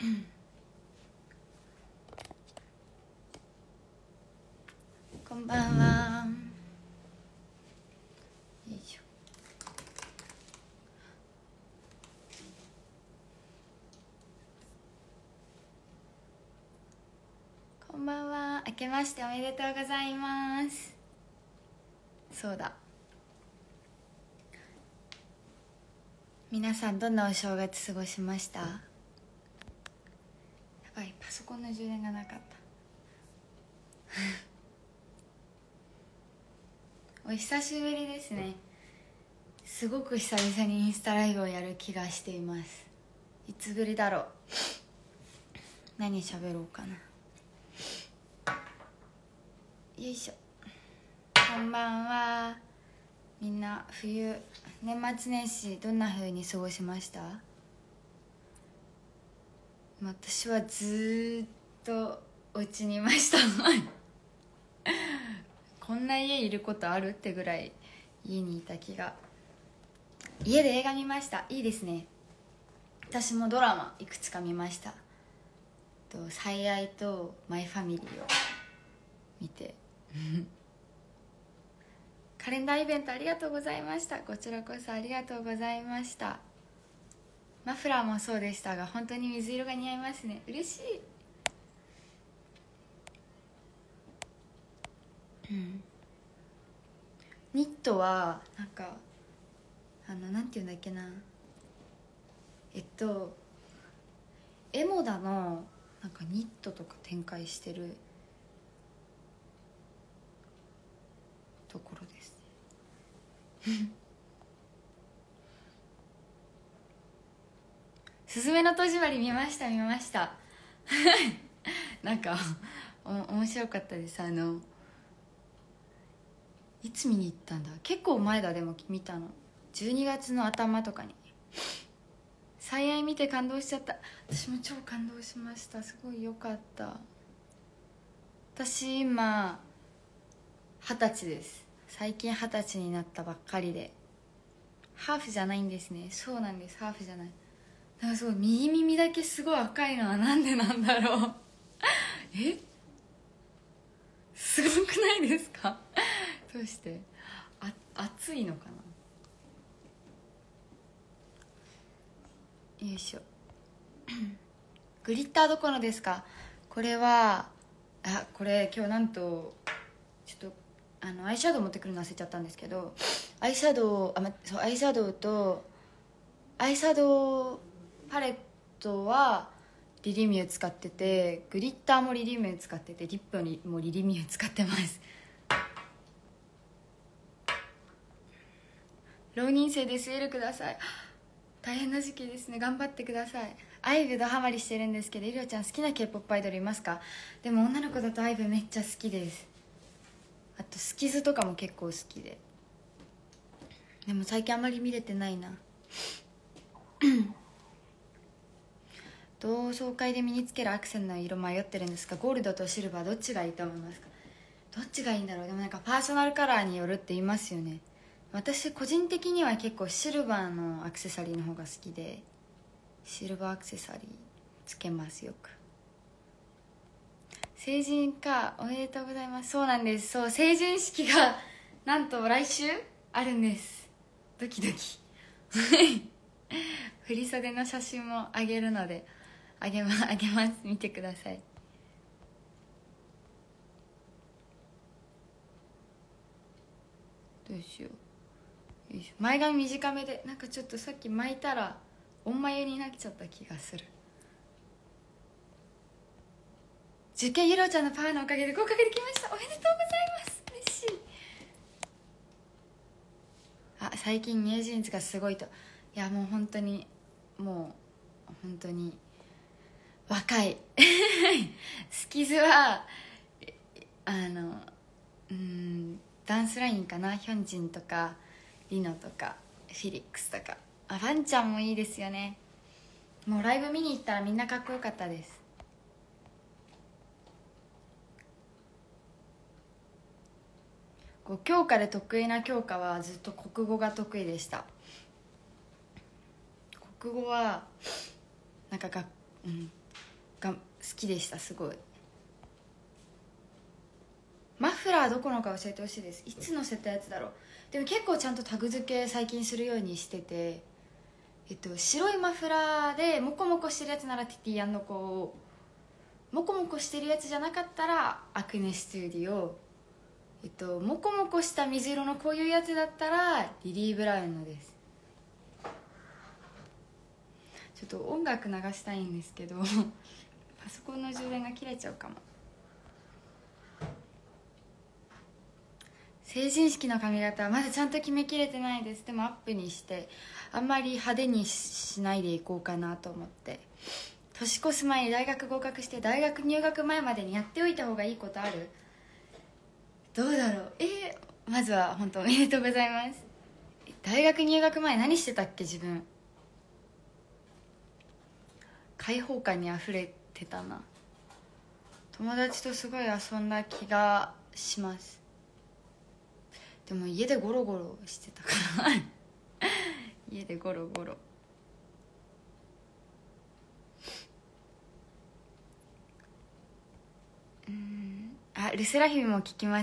こんばんは。よいしょ。こんばんは。明けましておめでとうございます。そうだ、皆さんどんなお正月過ごしました？やばい、パソコンの充電がなかったお久しぶりですね。すごく久々にインスタライブをやる気がしています。いつぶりだろう。何喋ろうかな。よいしょ。こんばんは。みんな年末年始どんな風に過ごしました？私はずっとお家にいましたこんな家いることあるってぐらい家にいた気が。家で映画見ました。いいですね。私もドラマいくつか見ました。最愛とマイファミリーを見てカレンダーイベントありがとうございました。こちらこそありがとうございました。マフラーもそうでしたが本当に水色が似合いますね。嬉しい。ニットはなんかなんていうんだっけな、エモダのなんかニットとか展開してるところですすずめの戸締まり見ましたなんか面白かったです。いつ見に行ったんだ、結構前だ。でも見たの12月の頭とかに。最愛見て感動しちゃった。私も超感動しました。すごい良かった。私今20歳です。最近20歳になったばっかりで。ハーフじゃないんですね。そうなんです、ハーフじゃない。なんかすごい右耳だけすごい赤いのはなんでなんだろうすごくないですかどうして暑いのかな。よいしょグリッターどこのですか？これはこれ今日なんとちょっとアイシャドウ持ってくるの忘れちゃったんですけど、アイシャドウとアイシャドウパレットはリリミュー使ってて、グリッターもリリミュー使ってて、リップもリリミュー使ってます。浪人生です。エールください。大変な時期ですね。頑張ってください。アイブドハマりしてるんですけど、イリオちゃん好きな K-POP アイドルいますか？でも女の子だとアイブめっちゃ好きです。あとスキズとかも結構好きで。でも最近あんまり見れてないな同窓会で身につけるアクセの色迷ってるんですが、ゴールドとシルバーどっちがいいと思いますか？どっちがいいんだろう。でもなんかパーソナルカラーによるって言いますよね。私個人的には結構シルバーのアクセサリーの方が好きで、シルバーアクセサリーつけます。よく。成人か、おめでとうございます。そうなんです。そう、成人式がなんと来週あるんです。ドキドキ振り袖の写真もあげるのであげます。見てください。どうしよう。よいしょ。前髪短めで、なんかちょっとさっき巻いたらおんまゆになっちゃった気がする。受験ゆろちゃんのパワーのおかげで合格できました。おめでとうございます。嬉しい。最近ニュージーンズがすごいと。いやもう本当に若いスキズはダンスラインかな。ヒョンジンとかリノとかフィリックスとか。ファンちゃんもいいですよね。もうライブ見に行ったらみんなかっこよかったです。教科で得意な教科はずっと国語が得意でした。国語はなんかが好きでした。すごい。マフラーどこのか教えてほしいです。いつ載せたやつだろう。でも結構ちゃんとタグ付け最近するようにしてて、白いマフラーでモコモコしてるやつならティティやんの子、モコモコしてるやつじゃなかったらアクネストゥディオ、モコモコした水色のこういうやつだったらリリー・ブラウンのです。ちょっと音楽流したいんですけどパソコンの充電が切れちゃうかも。成人式の髪型はまだちゃんと決めきれてないです。でもアップにしてあんまり派手にしないでいこうかなと思って。年越す前に大学合格して大学入学前までにやっておいた方がいいことある？どうだろう。まずは本当おめでとうございます。大学入学前何してたっけ自分。開放感にあふれてたな。友達とすごい遊んだ気がします。でも家でゴロゴロしてたから家でゴロゴロ。ルセラヒムも聞きます。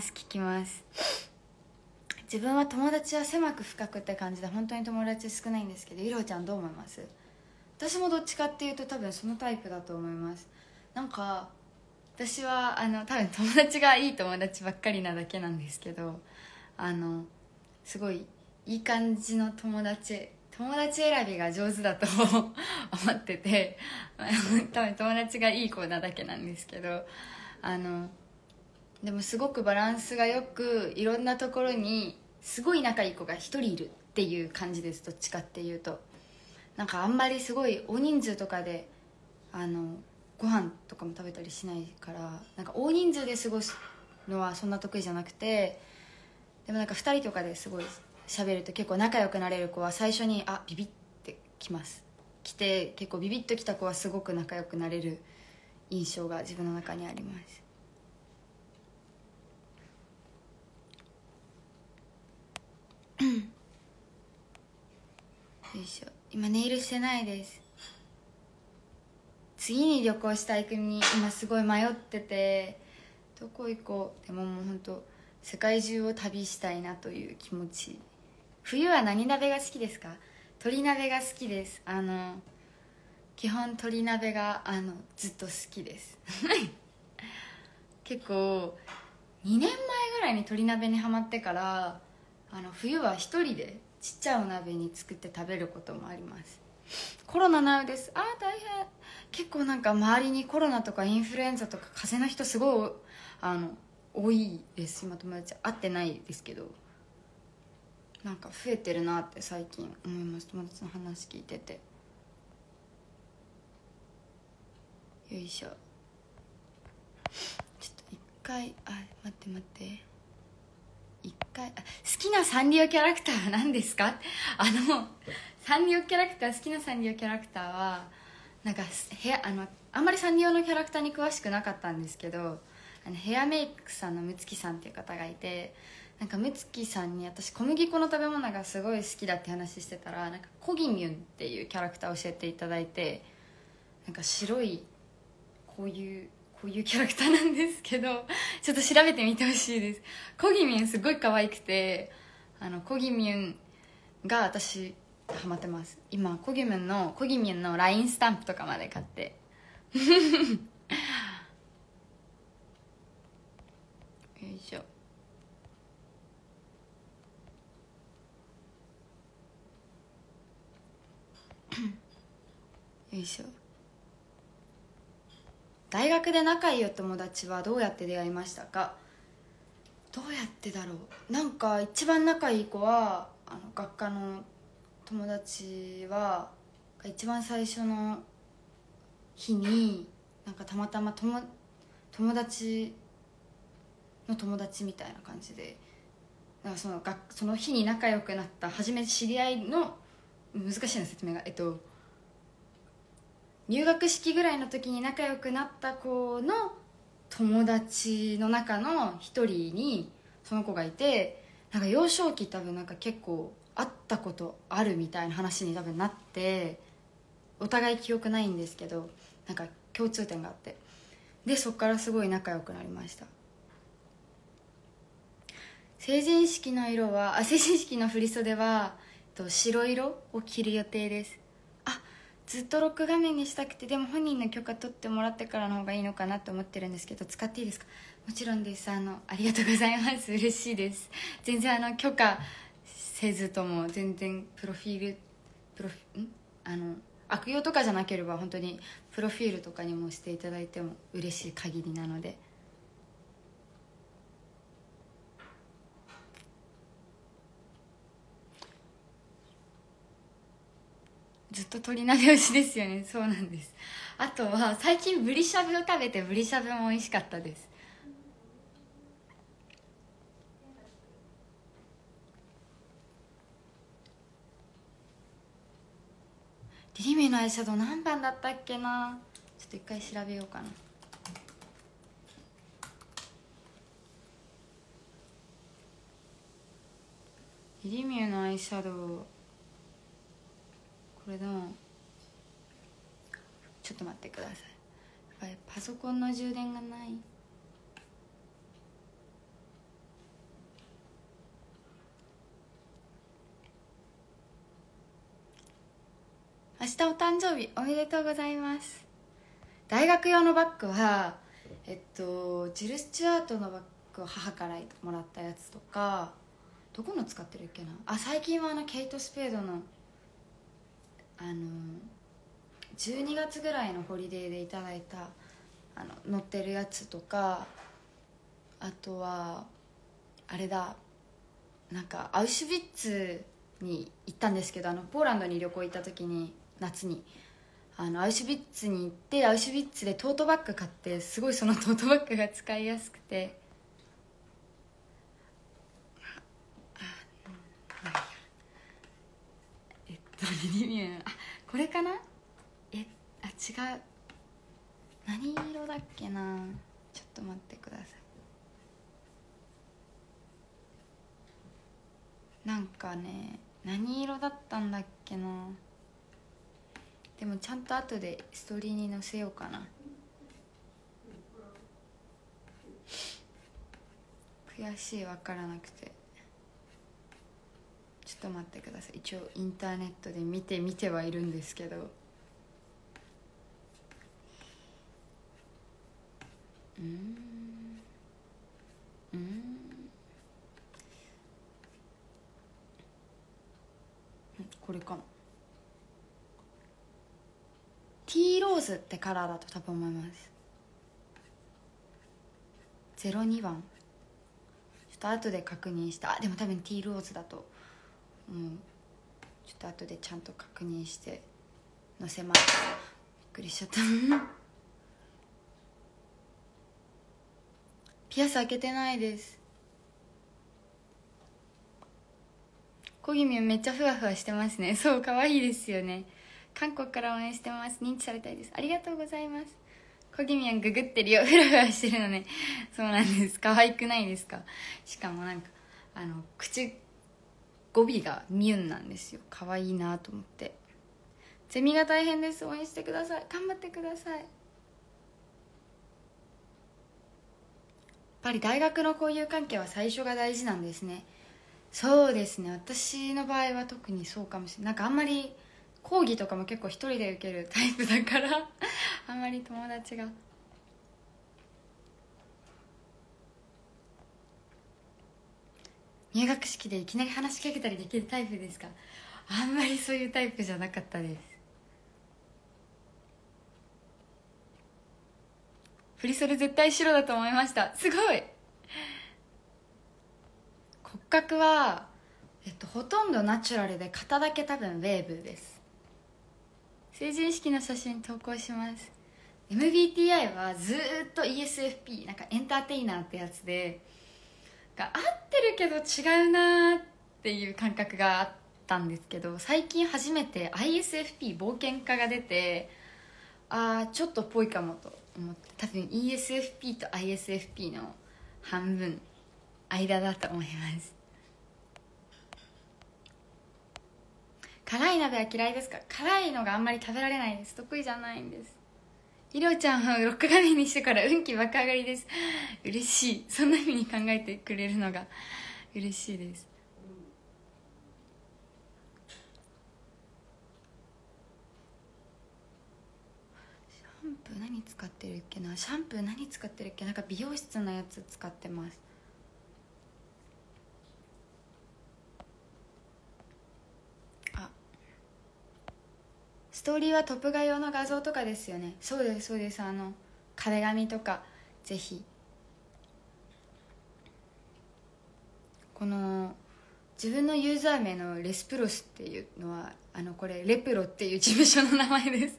自分は友達は狭く深くって感じで本当に友達少ないんですけど、イロちゃんどう思います？私もどっちかっていうと多分そのタイプだと思います。なんか私は多分友達がいい友達ばっかりなだけなんですけど、すごいいい感じの友達選びが上手だと思ってて多分友達がいい子なだけなんですけど、でもすごくバランスがよくいろんなところにすごい仲いい子が一人いるっていう感じです。どっちかっていうとなんかあんまりすごい大人数とかでご飯とかも食べたりしないから、なんか大人数で過ごすのはそんな得意じゃなくて、でもなんか2人とかですごい喋ると結構仲良くなれる子は最初にビビって来て結構ビビッと来た子はすごく仲良くなれる印象が自分の中にあります。よいしょ。今ネイルしてないです。次に旅行したい国今すごい迷ってて、どこ行こう。でももう本当世界中を旅したいなという気持ち。冬は何鍋が好きですか？鶏鍋が好きです。基本鶏鍋がずっと好きです結構2年前ぐらいに鶏鍋にハマってから冬は一人でちっちゃいお鍋に作って食べることもあります。コロナなうです。大変。結構なんか周りにコロナとかインフルエンザとか風邪の人すごい多いです。今友達会ってないですけど、なんか増えてるなって最近思います。友達の話聞いてて。よいしょ。ちょっと一回待って一回好きなサンリオキャラクターは何ですか？サンリオキャラクター、好きなサンリオキャラクターはなんかあんまりサンリオのキャラクターに詳しくなかったんですけど、ヘアメイクさんのむつきさんっていう方がいて、なんかむつきさんに私小麦粉の食べ物がすごい好きだって話してたら、なんかコギミュンっていうキャラクターを教えていただいて、なんか白いこういうキャラクターなんですけどちょっと調べてみてほしいです。コギミュンすごい可愛くて、コギミュンが私ハマってます。今コギミュンの LINE スタンプとかまで買ってよいしょ。よいしょ。大学で仲いいお友達はどうやって出会いましたか？どうやってだろう。なんか一番仲いい子は学科の友達は一番最初の日になんかたまたま友達の友達みたいな感じで、なんかその日に仲良くなった初め知り合いの、難しいな説明が、入学式ぐらいの時に仲良くなった子の友達の中の一人にその子がいて、なんか幼少期多分なんか結構会ったことあるみたいな話に多分なって、お互い記憶ないんですけど、なんか共通点があって、でそこからすごい仲良くなりました。成人式の振り袖は白色を着る予定です。ずっとロック画面にしたくて、でも本人の許可取ってもらってからの方がいいのかなって思ってるんですけど、使っていいですか？もちろんです。ありがとうございます。嬉しいです。全然許可せずとも全然悪用とかじゃなければ本当にプロフィールとかにもしていただいても嬉しい限りなので。ずっと鶏鍋推しですよね。そうなんです。あとは最近ブリしゃぶを食べて、ブリしゃぶも美味しかったです。リリメのアイシャドウ何番だったっけな。ちょっと一回調べようかな。リリミューのアイシャドウ、これだ。ちょっと待ってください。やっぱりパソコンの充電がない。明日お誕生日おめでとうございます。大学用のバッグはジル・スチュアートのバッグを母からもらったやつとか、どこの使ってるっけな。最近はケイト・スペードの12月ぐらいのホリデーでいただいた乗ってるやつとか、あとはあれだ、なんかアウシュビッツに行ったんですけど、ポーランドに旅行行った時に夏にアウシュビッツに行って、アウシュビッツでトートバッグ買って、すごいそのトートバッグが使いやすくて、リリミュー、これかな。違う、何色だっけな。ちょっと待ってください。なんかね、何色だったんだっけな。でもちゃんと後でストーリーに載せようかな。悔しい、分からなくて。ちょっと待ってください。一応インターネットで見てはいるんですけど、これかな。ティーローズってカラーだと多分思います。02番。ちょっと後で確認して、でも多分ティーローズだと、ちょっと後でちゃんと確認して載せます。びっくりしちゃったピアス開けてないです。コギミュンめっちゃふわふわしてますね。そう、可愛いですよね。韓国から応援してます。認知されたいです。ありがとうございます。コギミュンググってるよ。ふらふらしてるのね。そうなんです。可愛くないですか。しかもなんか口語尾がミュンなんですよ。可愛いなと思って。ゼミが大変です。応援してください。頑張ってください。やっぱり大学の交友関係は最初が大事なんですね。そうですね、私の場合は特にそうかもしれない。なんかあんまり講義とかも結構一人で受けるタイプだからあんまり友達が。入学式でいきなり話しかけたりできるタイプですか？あんまりそういうタイプじゃなかったです。振り袖絶対白だと思いました。すごい。骨格はほとんどナチュラルで、肩だけ多分ウェーブです。成人式の写真投稿します。 MBTI はずーっと ESFP、 なんかエンターテイナーってやつで、合ってるけど違うなーっていう感覚があったんですけど、最近初めて ISFP 冒険家が出て、ちょっとっぽいかもと思って、多分 ESFP と ISFP の半分間だと思います。辛い鍋は嫌いですか？辛いのがあんまり食べられないです。得意じゃないんです。 ひろちゃんはロック画面にしてから運気爆上がりです。嬉しい。そんな風に考えてくれるのが嬉しいです。シャンプー何使ってるっけな。シャンプー何使ってるっけ。なんか美容室のやつ使ってます。あ、ストーリーはトップ画用の画像とかですよね。そうですそうです。壁紙とかぜひ。この自分のユーザー名のレスプロスっていうのはこれレプロっていう事務所の名前です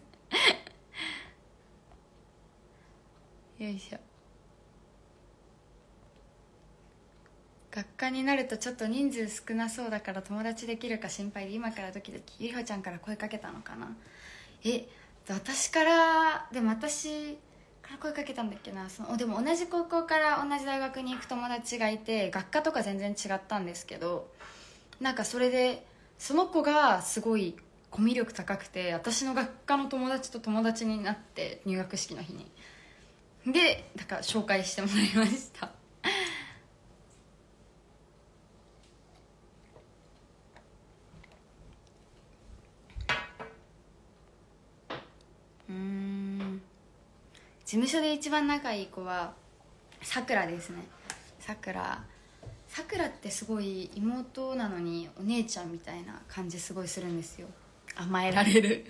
よいしょ。学科になるとちょっと人数少なそうだから友達できるか心配で今からドキドキ。ゆりほちゃんから声かけたのかな。私から声かけたんだっけな。でも同じ高校から同じ大学に行く友達がいて、学科とか全然違ったんですけど、なんかそれでその子がすごいコミュ力高くて、私の学科の友達と友達になって、入学式の日にでだから紹介してもらいました事務所で一番仲いい子はさくらですね。さくらってすごい妹なのにお姉ちゃんみたいな感じすごいするんですよ。甘えられる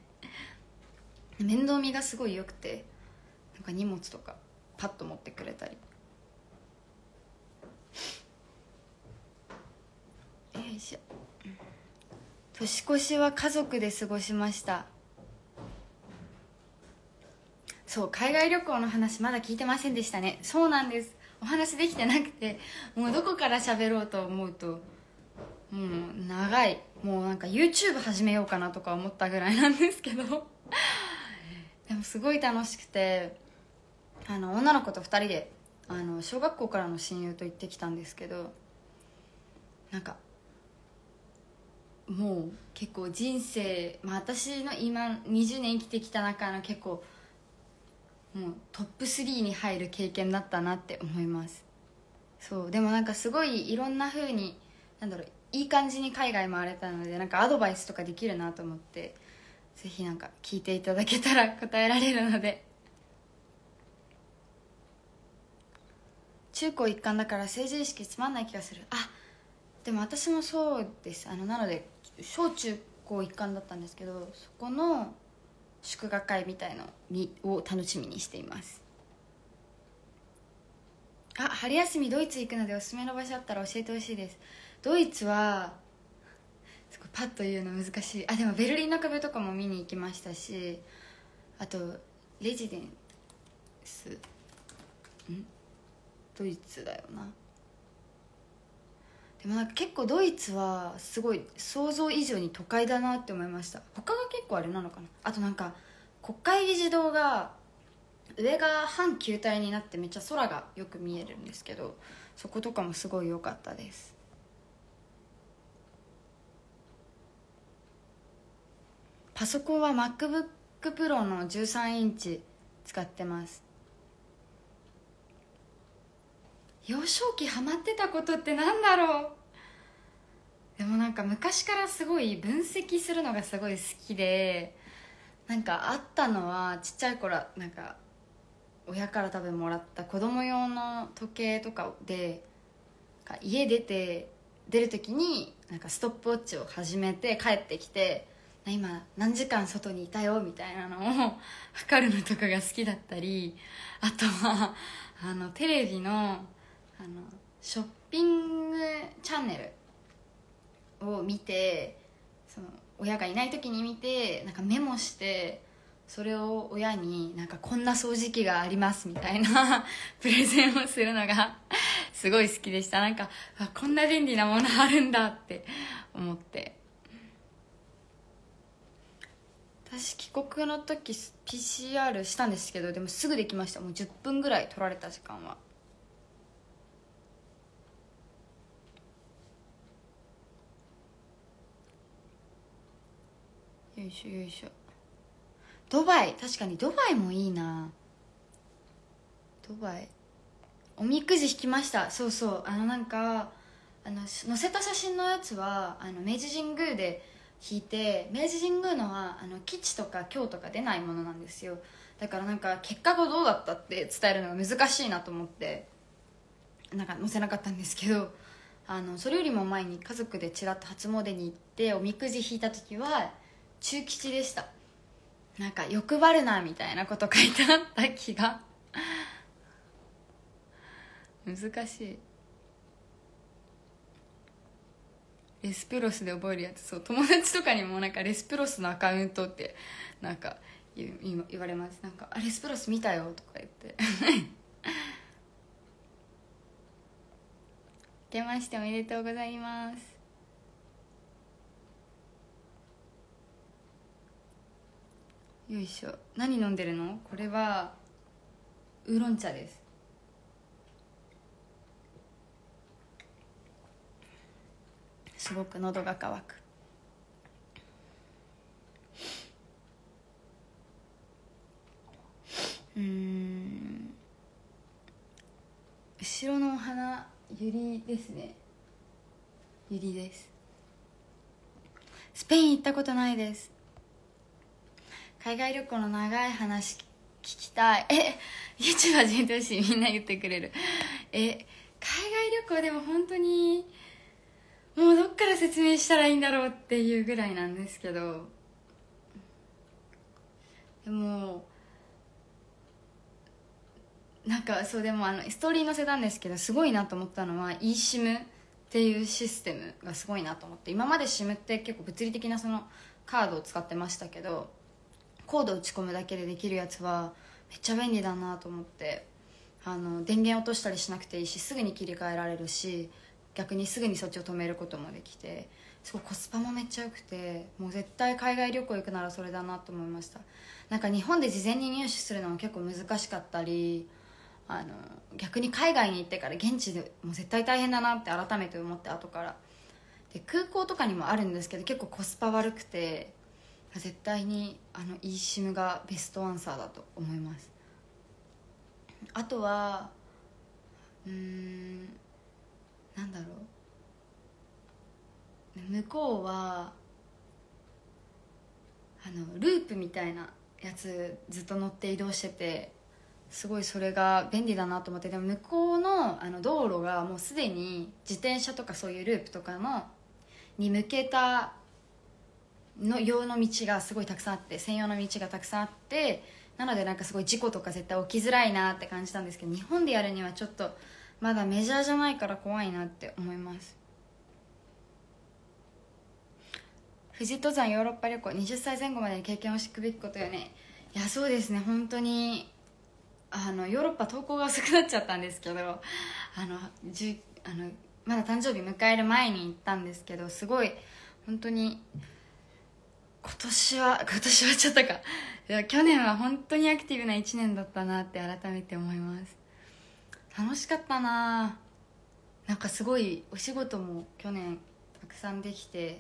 面倒見がすごい良くて、なんか荷物とかパッと持ってくれたり。よいしょ。年越しは家族で過ごしました。そう、海外旅行の話まだ聞いてませんでしたね。そうなんです、お話できてなくて、もうどこから喋ろうと思うともう長い。もうなんか YouTube 始めようかなとか思ったぐらいなんですけどでもすごい楽しくて、女の子と2人で小学校からの親友と行ってきたんですけど、なんかもう結構人生、私の今20年生きてきた中の結構もうトップ3に入る経験だったなって思います。そうでもなんかすごいいろんな風にいい感じに海外回れたので、なんかアドバイスとかできるなと思って、ぜひなんか聞いていただけたら答えられるので。中高一貫だから成人式つまんない気がする。でも私もそうです。なので小中高一貫だったんですけど、そこの祝賀会みたいのを楽しみにしています。春休みドイツ行くのでおすすめの場所あったら教えてほしいです。ドイツはすごいパッと言うの難しい。でもベルリンの壁とかも見に行きましたし、あとレジデンスドイツだよな。でもなんか結構ドイツはすごい想像以上に都会だなって思いました。他が結構あれなのかな。あとなんか国会議事堂が上が半球体になってめっちゃ空がよく見えるんですけど、そことかもすごい良かったです。パソコンは MacBook Pro の13インチ使ってます。幼少期ハマってたことってなんだろう。でもなんか昔からすごい分析するのがすごい好きで、なんかあったのはちっちゃい頃、なんか親から多分もらった子供用の時計とかで、家出る時になんかストップウォッチを始めて帰ってきて、今何時間外にいたよみたいなのを測るのとかが好きだったり、あとはテレビのショッピングチャンネルを見て、その親がいない時に見てなんかメモして、それを親になんかこんな掃除機がありますみたいなプレゼンをするのがすごい好きでした。なんかこんな便利なものあるんだって思って。私帰国の時 PCR したんですけど、でもすぐできました。もう10分ぐらい取られた時間は。よいしょよいしょ。 ドバイ、確かにドバイもいいな。ドバイおみくじ引きました。そうそう、なんか載せた写真のやつは明治神宮で引いて、明治神宮のは吉とか凶とか出ないものなんですよ。だからなんか結果がどうだったって伝えるのが難しいなと思ってなんか載せなかったんですけど、それよりも前に家族でちらっと初詣に行っておみくじ引いた時は中吉でした。なんか欲張るなみたいなこと書いてあった気が難しい。レスプロスで覚えるやつ、そう、友達とかにもなんかレスプロスのアカウントってなんか言われます。なんかレスプロス見たよとか言って明けましておめでとうございます。よいしょ。何飲んでるの？これはウーロン茶です。すごく喉が渇く。後ろのお花ユリですね。ユリです。スペイン行ったことないです。海外旅行の長い話聞きたい。YouTube 始めてほしい。みんな言ってくれる。海外旅行でも本当にもうどっから説明したらいいんだろうっていうぐらいなんですけど、でもなんかそう、でもストーリー載せたんですけど、すごいなと思ったのは eSIM っていうシステムがすごいなと思って。今まで SIM って結構物理的なそのカードを使ってましたけど、コード打ち込むだけでできるやつはめっちゃ便利だなと思って。電源落としたりしなくていいし、すぐに切り替えられるし、逆にすぐにそっちを止めることもできて、すごいコスパもめっちゃ良くて、もう絶対海外旅行行くならそれだなと思いました。なんか日本で事前に入手するのも結構難しかったり、逆に海外に行ってから現地でもう絶対大変だなって改めて思って。後からで空港とかにもあるんですけど結構コスパ悪くて、絶対にeSIM がベストアンサーだと思います。あとはなんだろう、向こうはループみたいなやつずっと乗って移動してて、すごいそれが便利だなと思って。でも向こうの道路がもうすでに自転車とかそういうループとかのに向けたの用の道がすごいたくさんあって、専用の道がたくさんあって、なのでなんかすごい事故とか絶対起きづらいなって感じたんですけど、日本でやるにはちょっとまだメジャーじゃないから怖いなって思います。富士登山ヨーロッパ旅行20歳前後までに経験をしていくべきことよね。いやそうですね、本当にヨーロッパ投稿が遅くなっちゃったんですけど、まだ誕生日迎える前に行ったんですけど、すごい本当に今年はちょっとか、いや去年は本当にアクティブな1年だったなって改めて思います。楽しかったな。なんかすごいお仕事も去年たくさんできて、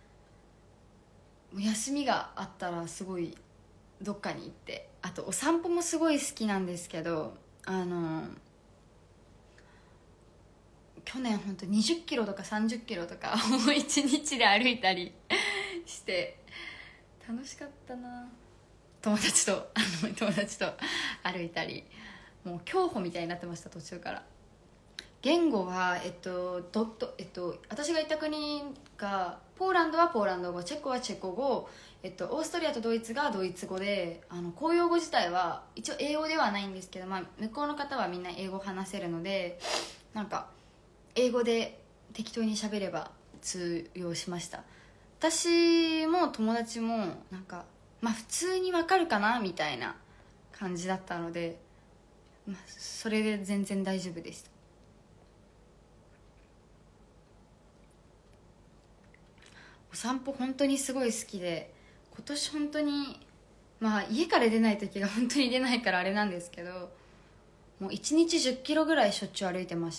休みがあったらすごいどっかに行って、あとお散歩もすごい好きなんですけど、去年本当20キロとか30キロとかもう1日で歩いたりして楽しかったな。友達と歩いたり、もう競歩みたいになってました途中から。言語は私が行った国がポーランドはポーランド語、チェコはチェコ語、オーストリアとドイツがドイツ語で、公用語自体は一応英語ではないんですけど、まあ、向こうの方はみんな英語を話せるので、なんか英語で適当に喋れば通用しました。私も友達もなんか、まあ、普通にわかるかなみたいな感じだったので、まあ、それで全然大丈夫でした。お散歩本当にすごい好きで、今年本当にまあ家から出ない時が本当に出ないからあれなんですけど、もう1日10キロぐらいしょっちゅう歩いてました。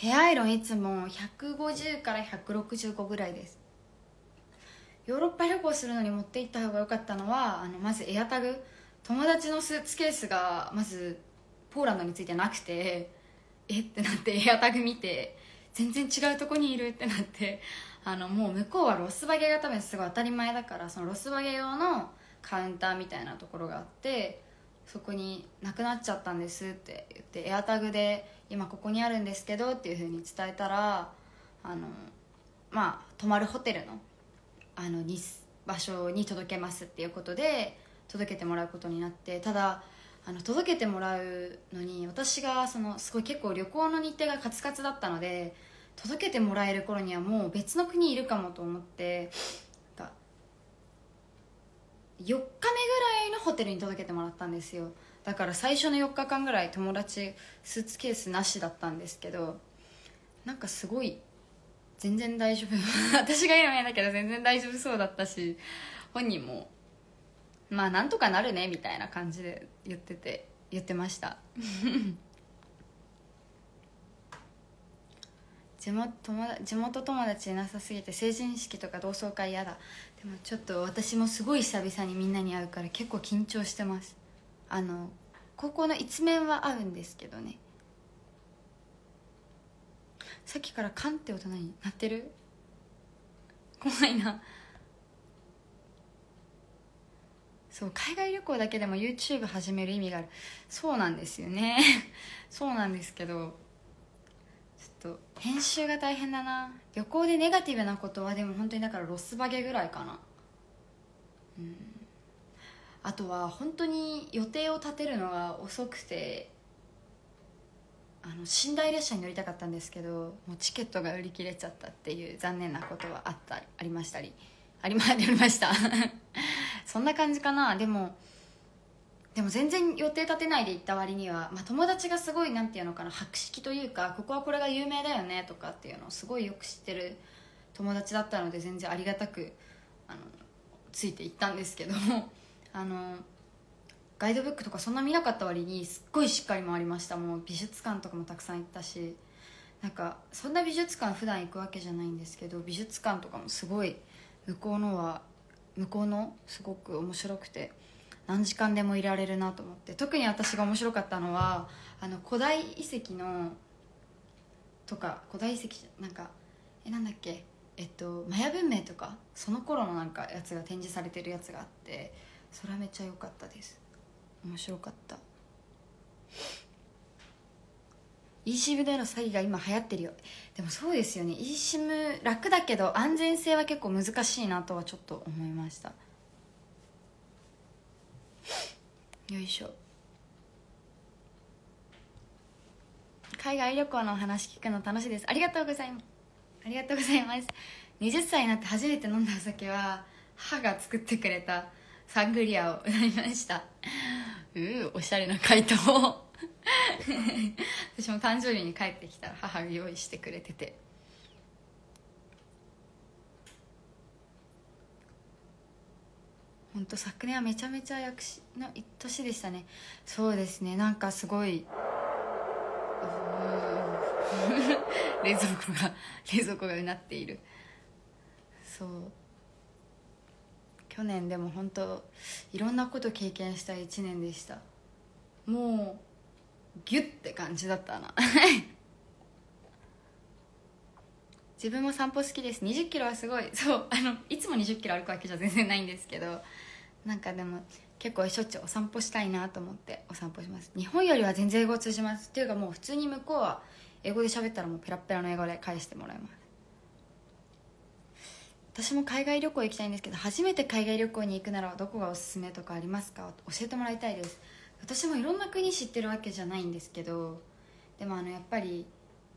ヘアアイロンいつも150から165ぐらいです。ヨーロッパ旅行するのに持って行った方が良かったのはまずエアタグ、友達のスーツケースがまずポーランドについてなくて、えってなってエアタグ見て全然違うとこにいるってなって、もう向こうはロスバゲが多分すごい当たり前だから、そのロスバゲ用のカウンターみたいなところがあって、そこになくなっちゃったんですって言って、エアタグで今ここにあるんですけどっていう風に伝えたら、まあ泊まるホテルの場所に届けますっていうことで届けてもらうことになって、ただ届けてもらうのに私がすごい結構旅行の日程がカツカツだったので、届けてもらえる頃にはもう別の国いるかもと思って、なんか4日目ぐらいのホテルに届けてもらったんですよ。だから最初の4日間ぐらい友達スーツケースなしだったんですけど、なんかすごい全然大丈夫私が言うのも嫌だけど全然大丈夫そうだったし、本人もまあなんとかなるねみたいな感じで言ってました地元友達いなさすぎて成人式とか同窓会嫌だ。でもちょっと私もすごい久々にみんなに会うから結構緊張してます。高校の一面は会うんですけどね。さっきからカンって音何鳴ってる？怖いな。そう、海外旅行だけでも YouTube 始める意味がある。そうなんですよねそうなんですけど、ちょっと編集が大変だな。旅行でネガティブなことはでも本当にだからロスバゲぐらいかな。あとは本当に予定を立てるのが遅くて、寝台列車に乗りたかったんですけど、もうチケットが売り切れちゃったっていう残念なことはありましたそんな感じかな。でも全然予定立てないで行った割には、友達がすごいなんていうのかな、博識というか、ここはこれが有名だよねとかっていうのをすごいよく知ってる友達だったので、全然ありがたくついて行ったんですけどガイドブックとかそんな見なかった割にすっごいしっかり回りました。もう美術館とかもたくさん行ったし、なんかそんな美術館普段行くわけじゃないんですけど、美術館とかもすごい向こうのすごく面白くて何時間でもいられるなと思って、特に私が面白かったのは古代遺跡のとか、古代遺跡なんかなんだっけマヤ文明とかその頃のなんかやつが展示されてるやつがあって、それはめっちゃ良かったです。面白かった。 eSIM での詐欺が今流行ってるよ。でもそうですよね、 eSIM 楽だけど安全性は結構難しいなとはちょっと思いました。よいしょ。海外旅行のお話聞くの楽しいです。ありがとうございます。20歳になって初めて飲んだお酒は母が作ってくれたサングリアを飲みました。おしゃれな回答私も誕生日に帰ってきたら母が用意してくれてて、本当昨年はめちゃめちゃ薬師の年でしたね。そうですね、なんかすごい冷蔵庫がうなっている。そう、去年でも本当いろんなこと経験した1年でした。もうギュッて感じだったな自分も散歩好きです。20キロはすごい、そういつも20キロ歩くわけじゃ全然ないんですけど、なんかでも結構しょっちゅうお散歩したいなと思ってお散歩します。日本よりは全然英語通じますっていうか、もう普通に向こうは英語で喋ったらもうペラペラの英語で返してもらいます。私も海外旅行行きたいんですけど、初めて海外旅行に行くならどこがおすすめとかありますか？教えてもらいたいです。私もいろんな国知ってるわけじゃないんですけど、でもやっぱり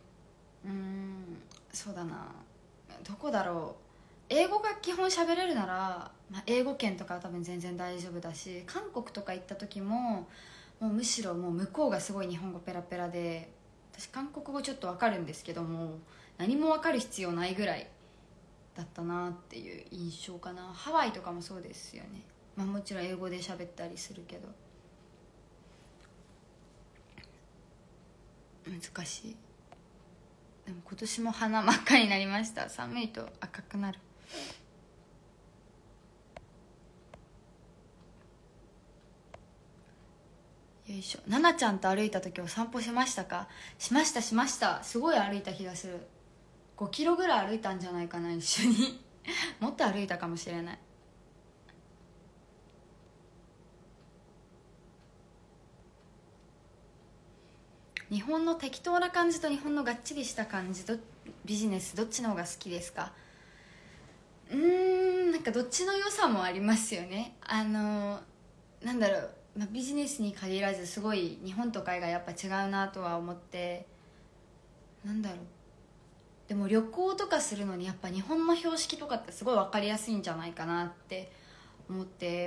そうだな、どこだろう。英語が基本喋れるなら、英語圏とかは多分全然大丈夫だし、韓国とか行った時ももうむしろもう向こうがすごい日本語ペラペラで、私韓国語ちょっと分かるんですけども何も分かる必要ないぐらいだったなっていう印象かな。ハワイとかもそうですよね。もちろん英語で喋ったりするけど難しい。 でも今年も鼻真っ赤になりました。寒いと赤くなる。よいしょ。ななちゃんと歩いた時お散歩しましたか？しましたしました。すごい歩いた気がする。5キロぐらい歩いたんじゃないかな、一緒にもっと歩いたかもしれない。日本の適当な感じと日本のがっちりした感じとビジネス、どっちの方が好きですか？なんかどっちの良さもありますよね。なんだろう、ビジネスに限らずすごい日本と海外やっぱ違うなとは思って、なんだろう、でも旅行とかするのにやっぱ日本の標識とかってすごい分かりやすいんじゃないかなって思って、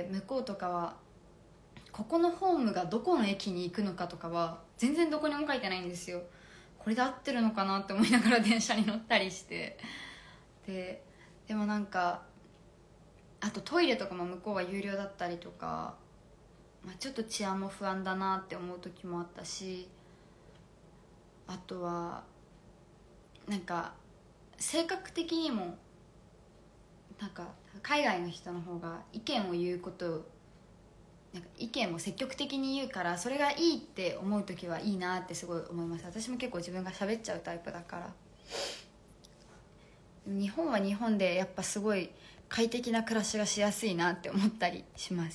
向こうとかはここのホームがどこの駅に行くのかとかは全然どこにも書いてないんですよ。これで合ってるのかなって思いながら電車に乗ったりして、でもなんかあとトイレとかも向こうは有料だったりとか、ちょっと治安も不安だなって思う時もあったし、あとはなんか性格的にもなんか海外の人の方が意見を言うことを、なんか意見を積極的に言うから、それがいいって思う時はいいなってすごい思います。私も結構自分が喋っちゃうタイプだから。日本は日本でやっぱすごい快適な暮らしがしやすいなって思ったりします。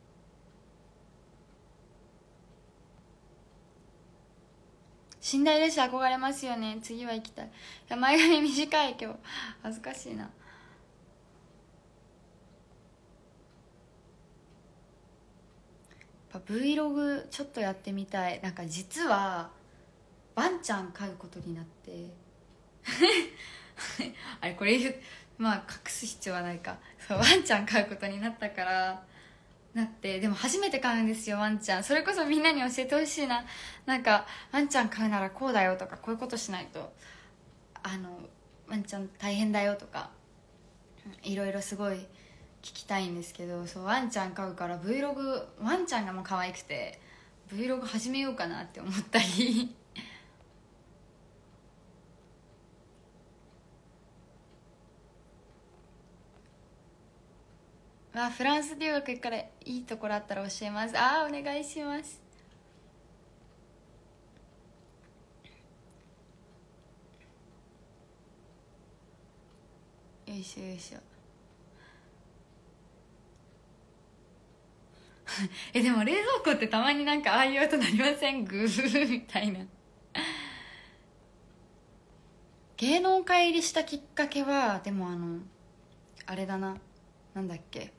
寝台列車憧れますよね。次は行きたい。いや、前髪短い今日、恥ずかしいな。Vlog ちょっとやってみたい。なんか実はワンちゃん飼うことになってあれこれ隠す必要はないか。そう、ワンちゃん飼うことになったからなって、でも初めて飼うんですよ、ワンちゃん。それこそみんなに教えてほしいな。なんかワンちゃん飼うならこうだよとか、こういうことしないとワンちゃん大変だよとか、いろいろすごい聞きたいんですけど、そうワンちゃん飼うから Vlog、 ワンちゃんがもう可愛くて Vlog 始めようかなって思ったりフランス留学行くからいいところあったら教えます。お願いします。よいしょよいしょでも冷蔵庫ってたまになんかああいう音なりません？グーみたいな。芸能界入りしたきっかけはでもあれだな、なんだっけ、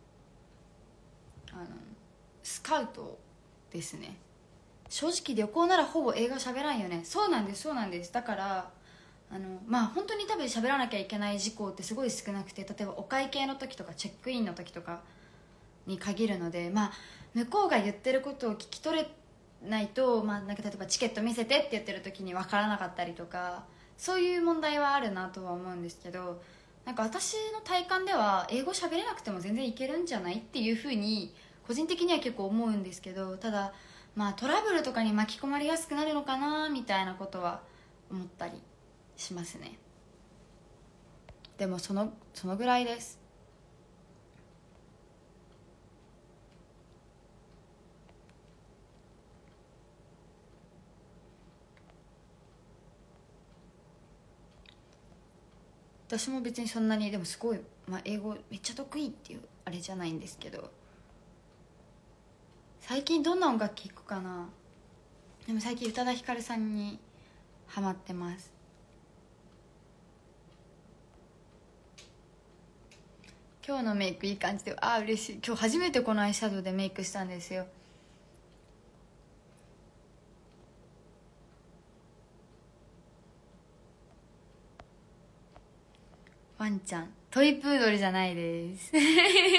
スカウトですね。正直旅行ならほぼ英語喋らんよね。そうなんですそうなんです。だから本当に多分喋らなきゃいけない事項ってすごい少なくて、例えばお会計の時とかチェックインの時とかに限るので、向こうが言ってることを聞き取れないと、なんか例えばチケット見せてって言ってる時に分からなかったりとか、そういう問題はあるなとは思うんですけど、なんか私の体感では英語喋れなくても全然いけるんじゃないっていうふうに個人的には結構思うんですけど、ただトラブルとかに巻き込まれやすくなるのかなみたいなことは思ったりしますね。でもそのぐらいです。私も別にそんなに、でもすごい、英語めっちゃ得意っていうあれじゃないんですけど、最近どんな音楽聴くかな。でも最近宇多田ヒカルさんにハマってます。今日のメイクいい感じで、嬉しい。今日初めてこのアイシャドウでメイクしたんですよ。ワンちゃんトイプードルじゃないですそう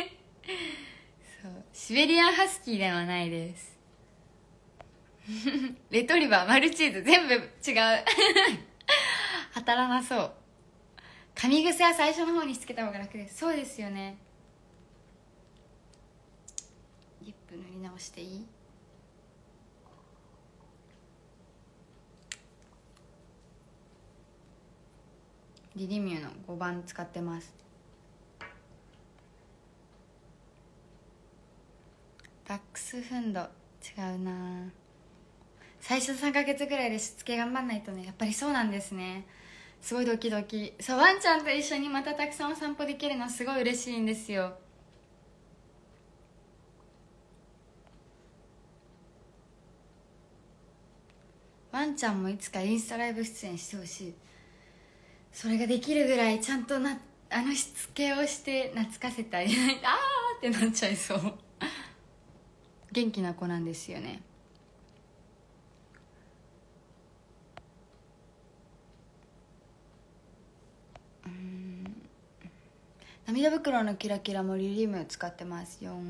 シベリアンハスキーではないですレトリバー、マルチーズ、全部違う当たらなそう。噛み癖は最初の方につけた方が楽です。そうですよね。リップ塗り直していい？ リリミューの5番使ってます。ダックスフンド違うな。最初3ヶ月ぐらいでしつけ頑張んないとね。やっぱりそうなんですね。すごいドキドキ。そう、ワンちゃんと一緒にまたたくさんお散歩できるのすごい嬉しいんですよ。ワンちゃんもいつかインスタライブ出演してほしい。それができるぐらいちゃんとしつけをして懐かせてあげないと、あーってなっちゃいそう。元気な子なんですよね。涙袋のキラキラもリリム使ってますよ。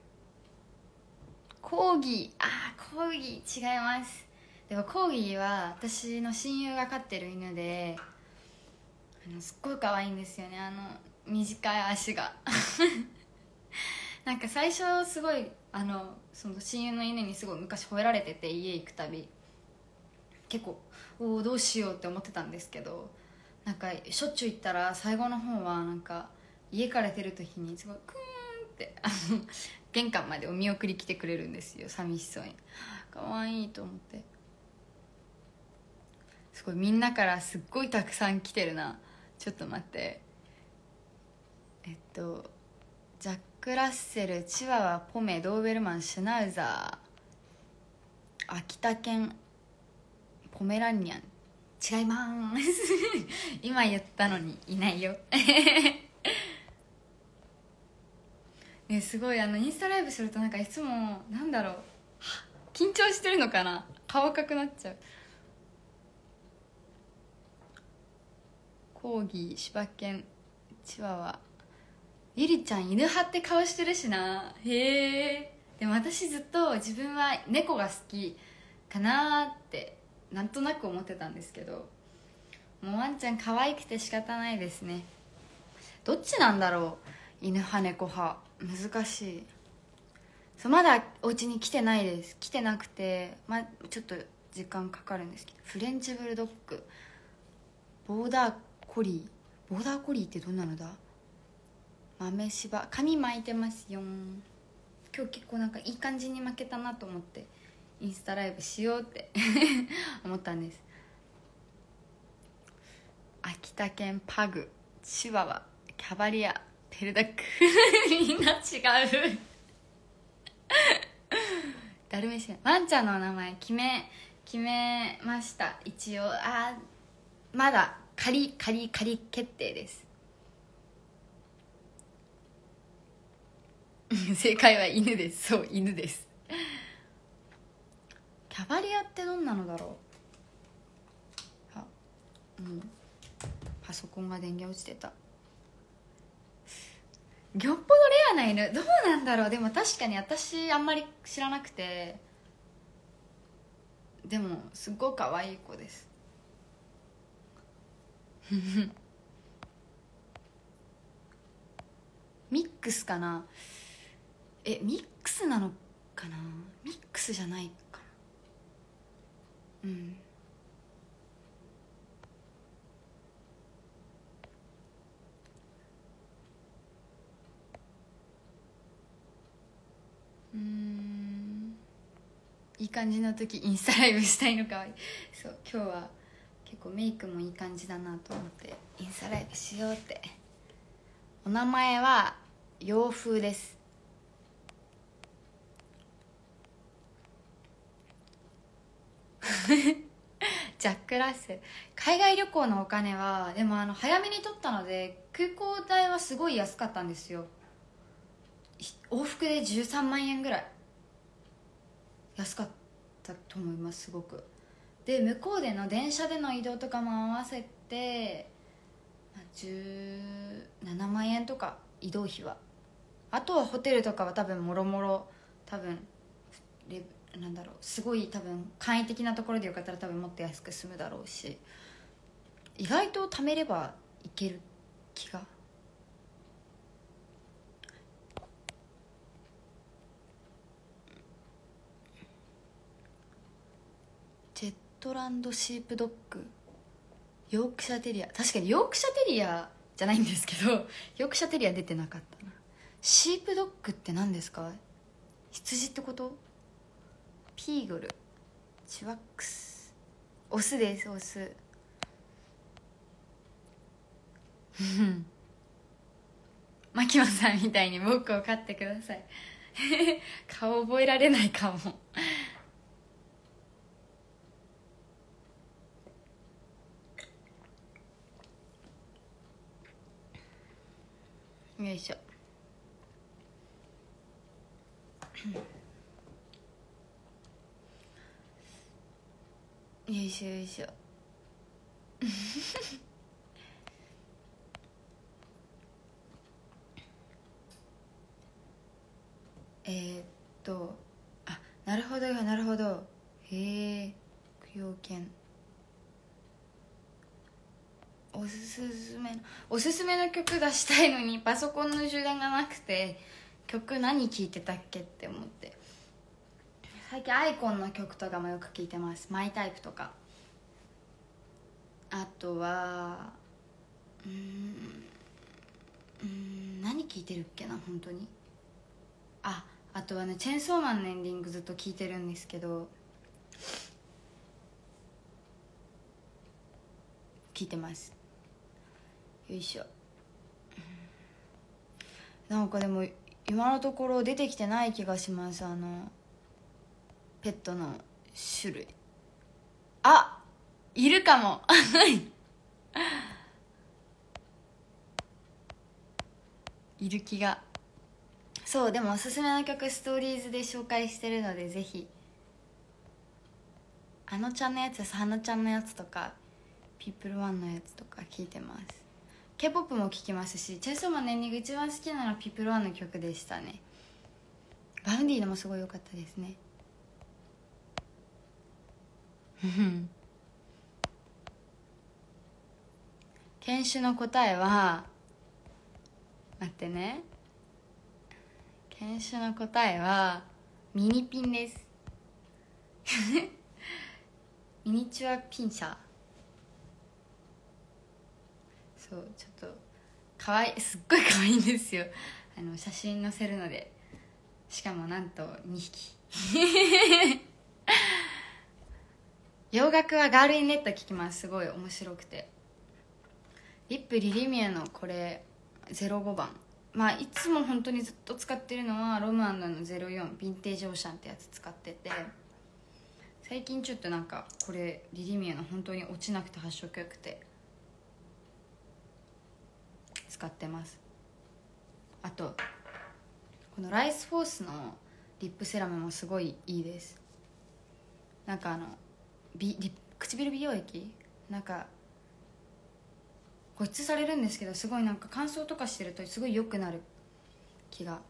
コーギー、コーギー違います。でもコーギーは私の親友が飼ってる犬で、すっごい可愛いんですよね。短い足がなんか最初すごいその親友の犬にすごい昔吠えられてて、家行くたび結構どうしようって思ってたんですけど、なんかしょっちゅう行ったら最後の方はなんか家から出る時にすごいクーンって玄関までお見送り来てくれるんですよ、寂しそうに。可愛いと思って。すごいみんなからすっごいたくさん来てるな。ちょっと待って、ジャック・ラッセル、チワワ、ポメ、ドーベルマン、シュナウザー、秋田犬、ポメラニアン。違います今言ったのにいないよね、すごいインスタライブするとなんかいつもなんだろう、緊張してるのかな、顔赤くなっちゃう。コーギー、柴犬、チワワ、ゆりちゃん犬派って顔してるしな。へえ。でも私ずっと自分は猫が好きかなってなんとなく思ってたんですけど、もうワンちゃん可愛くて仕方ないですね。どっちなんだろう、犬派猫派。難しい。そう、まだお家に来てないです。来てなくて、ちょっと時間かかるんですけど、フレンチブルドッグ、ボーダーコリー。ボーダーコリーってどんなのだ。豆柴、髪巻いてますよ。今日結構なんかいい感じに負けたなと思ってインスタライブしようって思ったんです。秋田犬、パグ、チワワ、キャバリア、ペルダックみんな違うダルメシアン。ワンちゃんのお名前決めました。一応まだ仮決定です正解は犬です。そう、犬です。キャバリアってどんなのだろう。パソコンが電源落ちてた。よっぽどレアな犬、どうなんだろう。でも確かに私あんまり知らなくて、でもすっごい可愛い子ですミックスかな。ミックスなのかな。ミックスじゃないかな。いい感じの時インスタライブしたいのかわいい。そう、今日は結構メイクもいい感じだなと思ってインスタライブしようって。お名前は洋風ですジャック・ラッセル。海外旅行のお金はでも早めに取ったので空港代はすごい安かったんですよ。往復で13万円ぐらい安かったと思います。すごく。で向こうでの電車での移動とかも合わせて17万円とか、移動費は。あとはホテルとかは多分もろもろ、多分なんだろう、すごい多分簡易的なところでよかったら多分もっと安く済むだろうし、意外と貯めればいける気が。ジェットランドシープドッグ、 ヨークシャテリア、確かにヨークシャテリアじゃないんですけどヨークシャテリア出てなかったな。シープドッグって何ですか？羊ってこと？ピーグル、チワックス、オスです、オス牧野さんみたいに僕を飼ってください顔覚えられないかもよいしょよいしょよいしょあ、なるほどよ、なるほど。へえ、供養犬。おすすめの曲出したいのにパソコンの充電がなくて、曲何聴いてたっけって思って。最近アイコンの曲とかもよく聴いてます。マイタイプとか。あとは何聴いてるっけな、本当に。あとはね、チェンソーマンのエンディングずっと聴いてるんですけど、聴いてます。よいしょ。なんかでも今のところ出てきてない気がします。ペットの種類。いるかもいる気が。そう、でもおすすめの曲ストーリーズで紹介してるので、ぜひあのちゃんのやつです。はのちゃんのやつとかピープルワンのやつとか聴いてます。 K-POP も聴きますし、チェンソーマンのエンディング一番好きなのはピープルワンの曲でしたね。バウンディのもすごい良かったですね犬種の答えは、待ってね、犬種の答えはミニピンですミニチュアピンシャー。そう、ちょっとかわいい、すっごいかわいいんですよ。写真載せるので。しかもなんと2匹洋楽はガールインレッド聴きます。すごい面白くて。リップリリミエのこれ05番、いつも本当にずっと使ってるのはロムアンドの04ヴィンテージオーシャンってやつ使ってて、最近ちょっとなんかこれリリミエの本当に落ちなくて発色よくて使ってます。あとこのライスフォースのリップセラムもすごいいいです。なんか唇美容液なんか保湿されるんですけど、すごいなんか乾燥とかしてるとすごい良くなる気が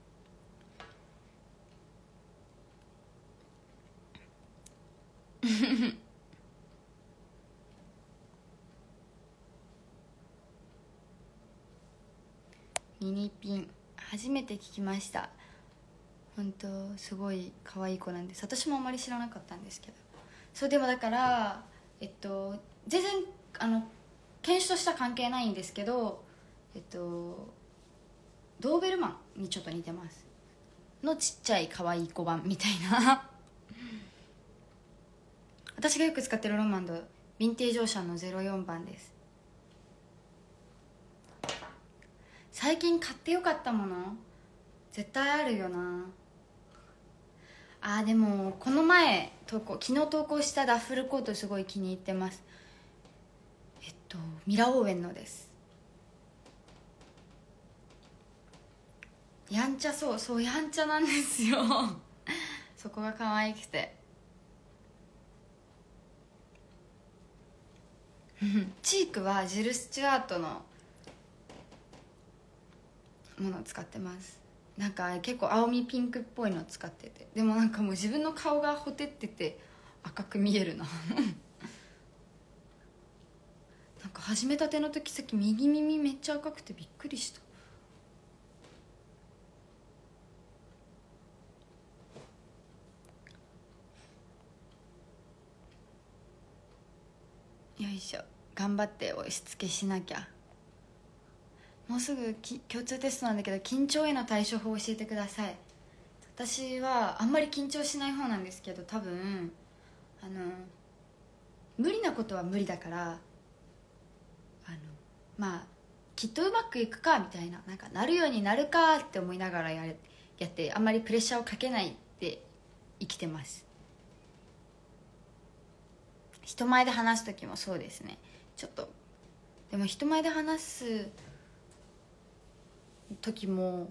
ミニピン初めて聞きました。本当すごい可愛い子なんです。私もあまり知らなかったんですけど。そう、でもだから全然犬種としては関係ないんですけど、ドーベルマンにちょっと似てますのちっちゃい可愛い子版みたいな私がよく使ってるロマンドヴィンテージオーシャンの04番です。最近買ってよかったもの絶対あるよな。でもこの前昨日投稿したダッフルコートすごい気に入ってます。ミラオーウェンのです。やんちゃ、そうやんちゃなんですよそこが可愛くてチークはジル・スチュアートのものを使ってます。なんか結構青みピンクっぽいのを使ってて、でもなんかもう自分の顔がほてってて赤く見えるななんか始めたての時さっき右耳めっちゃ赤くてびっくりした。よいしょ、 頑張って押し付けしなきゃ。もうすぐ共通テストなんだけど、緊張への対処法を教えてください。私はあんまり緊張しない方なんですけど、多分無理なことは無理だから、まあきっとうまくいくかみたいな、なんかなるようになるかって思いながらやって、あんまりプレッシャーをかけないで生きてます。人前で話す時もそうですね。ちょっとでも人前で話す時も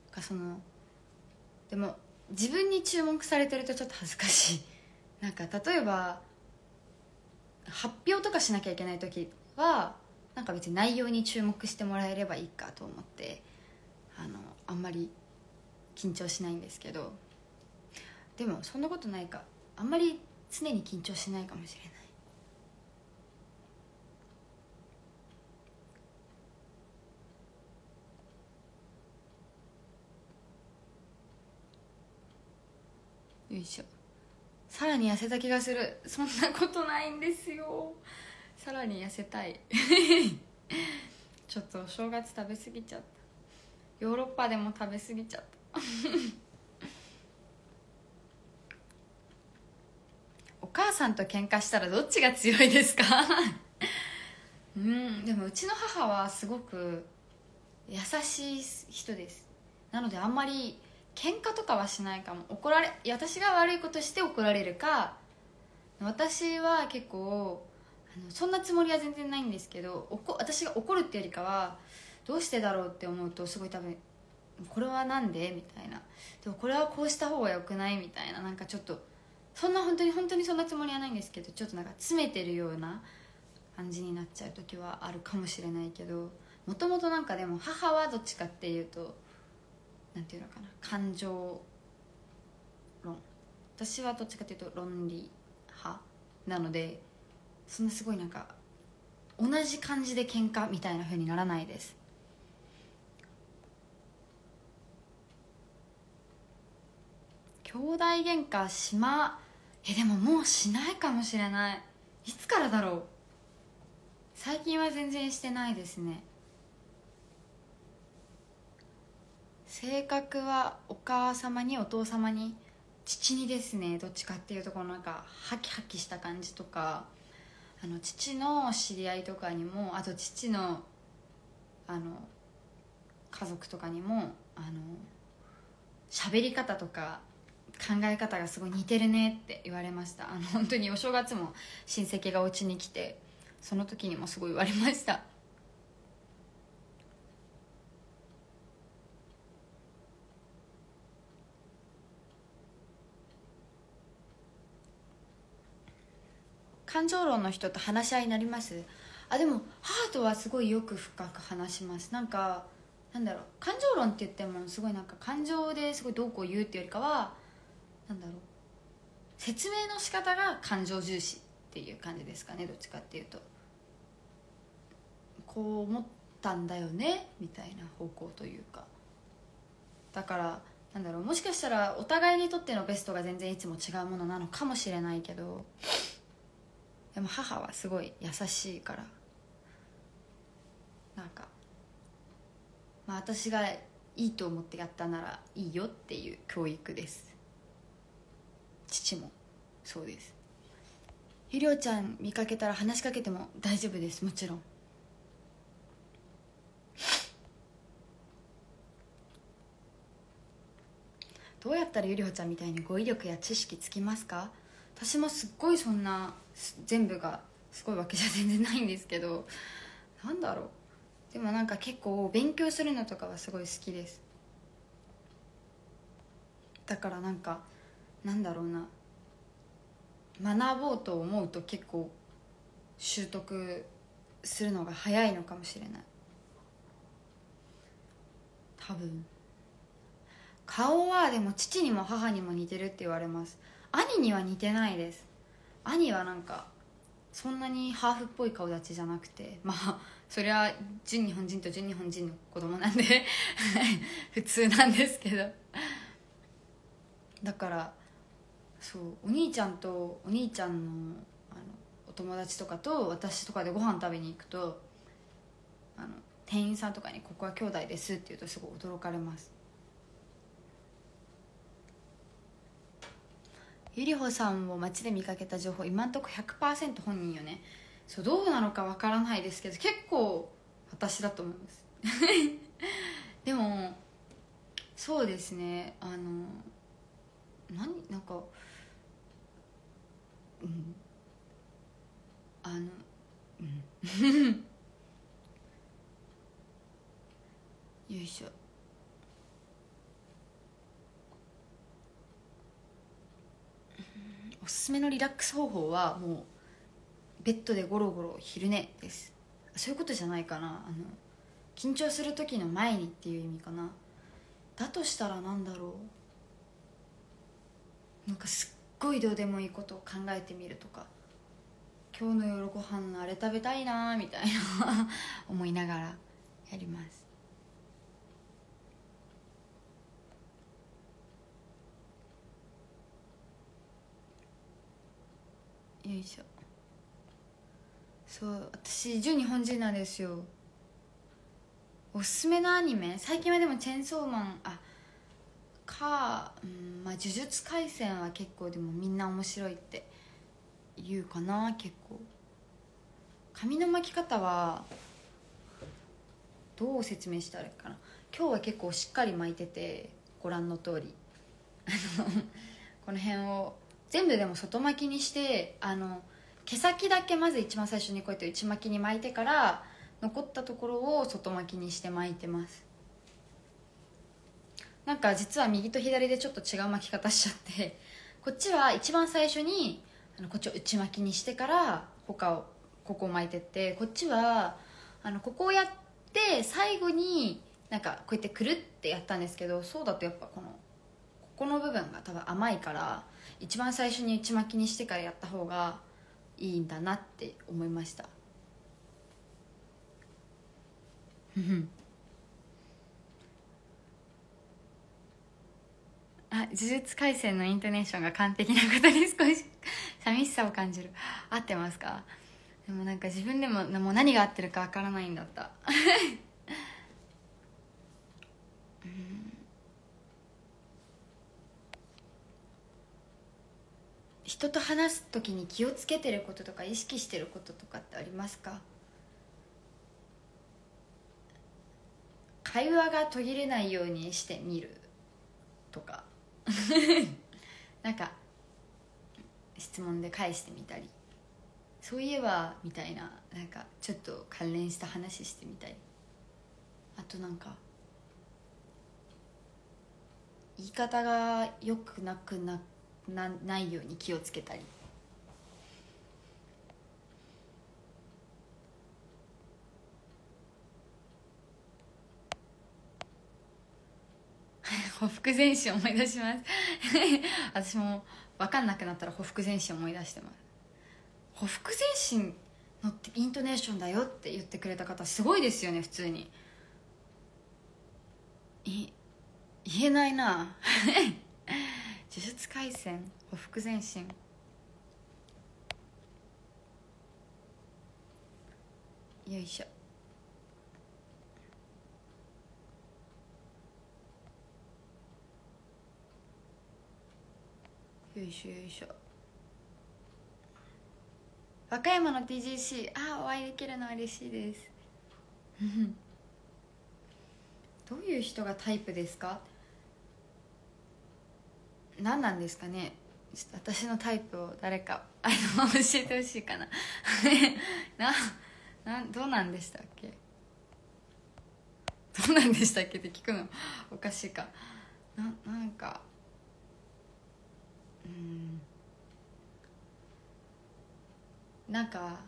でも自分に注目されてるとちょっと恥ずかしい。なんか例えば発表とかしなきゃいけない時はなんか別に内容に注目してもらえればいいかと思って、あんまり緊張しないんですけど、でもそんなことないか、あんまり常に緊張しないかもしれない。よいしょ。さらに痩せた気がする。そんなことないんですよ。さらに痩せたいちょっとお正月食べ過ぎちゃった。ヨーロッパでも食べ過ぎちゃったお母さんと喧嘩したらどっちが強いですかでもうちの母はすごく優しい人です。なのであんまり喧嘩とかはしないかも。私が悪いことして怒られるか、私は結構そんなつもりは全然ないんですけど、私が怒るっていうよりかはどうしてだろうって思うと、すごい多分これはなんでみたいな、でもこれはこうした方がよくないみたいな、なんかちょっとそんな本当にそんなつもりはないんですけど、ちょっとなんか詰めてるような感じになっちゃう時はあるかもしれないけど、もともとなんかでも母はどっちかっていうとなんていうのかな、感情論、私はどっちかっていうと論理派なので、そんなすごいなんか同じ感じで喧嘩みたいな風にならないです。兄弟喧嘩でももうしないかもしれない。いつからだろう。最近は全然してないですね。性格はお母様にお父様に父にですね。どっちかっていうとこのなんかハキハキした感じとか、父の知り合いとかにも、あと父の家族とかにも喋り方とか考え方がすごい似てるねって言われました。本当にお正月も親戚がお家に来て、その時にもすごい言われました。感情論の人と話し合いになります？でも母とはすごいよく深く話します。なんかなんだろう、感情論って言ってもすごいなんか感情ですごいどうこう言うっていうよりかは、なんだろう、説明の仕方が感情重視っていう感じですかね。どっちかっていうとこう思ったんだよねみたいな方向というか、だからなんだろう、もしかしたらお互いにとってのベストが全然いつも違うものなのかもしれないけど、でも母はすごい優しいから、なんか私がいいと思ってやったならいいよっていう教育です。父もそうです。ゆりょうちゃん見かけたら話しかけても大丈夫です。もちろん。どうやったらゆりほちゃんみたいに語彙力や知識つきますか？私もすっごいそんな全部がすごいわけじゃ全然ないんですけど、なんだろう、でもなんか結構勉強するのとかはすごい好きです。だからなんかなんだろうな、学ぼうと思うと結構習得するのが早いのかもしれない。多分顔はでも父にも母にも似てるって言われます。兄には似てないです。兄はなんかそんなにハーフっぽい顔立ちじゃなくて、そりゃ純日本人と純日本人の子供なんで普通なんですけど、だからそう、お兄ちゃんとお兄ちゃんの友達とかと私とかでご飯食べに行くと店員さんとかに「ここは兄弟です」って言うとすごい驚かれます。ゆりほさんを街で見かけた情報今んとこ 100% 本人よね。そうどうなのかわからないですけど結構私だと思いますでもそうですねなんかよいしょ。おすすめのリラックス方法はもうベッドでゴロゴロ昼寝です。そういうことじゃないかな。緊張する時の前にっていう意味かな。だとしたらなんだろう、なんかすっごいどうでもいいことを考えてみるとか、今日の夜ご飯のあれ食べたいなみたいな思いながらやります。よいしょ。そう私純日本人なんですよ。おすすめのアニメ最近はでもチェンソーマンまあ呪術廻戦は結構でもみんな面白いって言うかな。結構髪の巻き方はどう説明したらいいかな。今日は結構しっかり巻いててご覧の通りこの辺を全部でも外巻きにして毛先だけまず一番最初にこうやって内巻きに巻いてから残ったところを外巻きにして巻いてます。なんか実は右と左でちょっと違う巻き方しちゃってこっちは一番最初にこっちを内巻きにしてからここを巻いてって、こっちはここをやって最後になんかこうやってくるってやったんですけど、そうだとやっぱここの部分が多分甘いから一番最初に内巻きにしてからやった方がいいんだなって思いました呪術廻戦のイントネーションが完璧なことに少し寂しさを感じる。合ってますか？でもなんか自分でももう何が合ってるかわからないんだった人と話す時に気をつけてることとか意識してることとかってありますか？会話が途切れないようにしてみるとかなんか質問で返してみたり、そういえばみたいな、なんかちょっと関連した話してみたり、あとなんか言い方がよくないように気をつけたりほふ前進思い出します私も分かんなくなったらほふ前進思い出してます。ほふ前進のイントネーションだよって言ってくれた方すごいですよね。普通に言えないな呪術廻戦ほふ前進よいしょ。よいしょよいしょ。和歌山の TGC お会いできるのは嬉しいですどういう人がタイプですか？何なんですかね。ちょっと私のタイプを誰か教えてほしいかなどうなんでしたっけどうなんでしたっけって聞くのおかしいかなんかなんか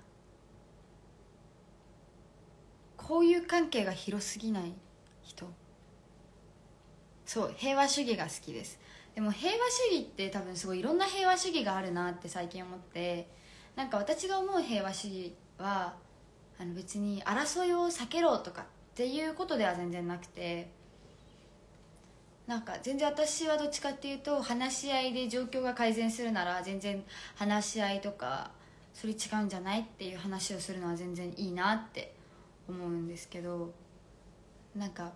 こういう関係が広すぎない人。そう平和主義が好きです。でも平和主義って多分すごいいろんな平和主義があるなって最近思って、なんか私が思う平和主義は別に争いを避けろとかっていうことでは全然なくて、なんか全然私はどっちかっていうと話し合いで状況が改善するなら全然話し合いとかそれ違うんじゃないっていう話をするのは全然いいなって思うんですけど、なんか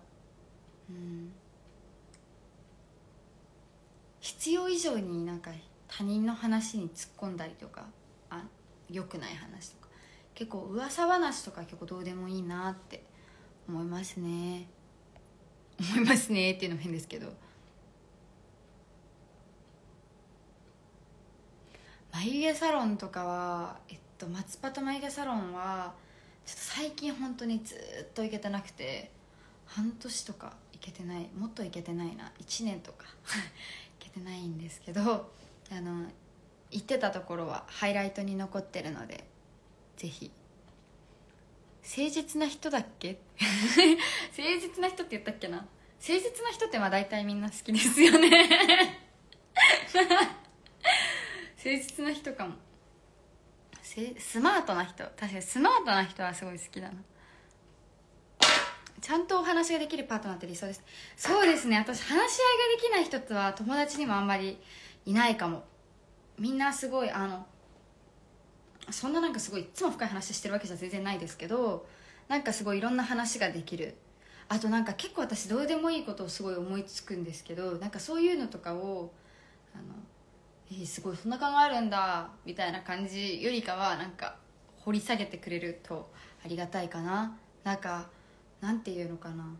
必要以上になんか他人の話に突っ込んだりとか、良くない話とか、結構噂話とか結構どうでもいいなって思いますね。思いますねっていうのも変ですけど、眉毛サロンとかは松パと眉毛サロンはちょっと最近本当にずっと行けてなくて、半年とか行けてない、もっと行けてないな、1年とか行けてないんですけど、行ってたところはハイライトに残ってるので、ぜひ。誠実な人だっけ誠実な人って言ったっけな。誠実な人ってまあ大体みんな好きですよね誠実な人かも。スマートな人、確かにスマートな人はすごい好きだな。ちゃんとお話ができるパートナーって理想です。そうですね、私話し合いができない人とは友達にもあんまりいないかも。みんなすごいそんななんかすごいいつも深い話してるわけじゃ全然ないですけど、なんかすごいいろんな話ができる。あとなんか結構私どうでもいいことをすごい思いつくんですけど、なんかそういうのとかをすごいそんな考えあるんだみたいな感じよりかは、なんか掘り下げてくれるとありがたいかな。なんかなんていうのかな、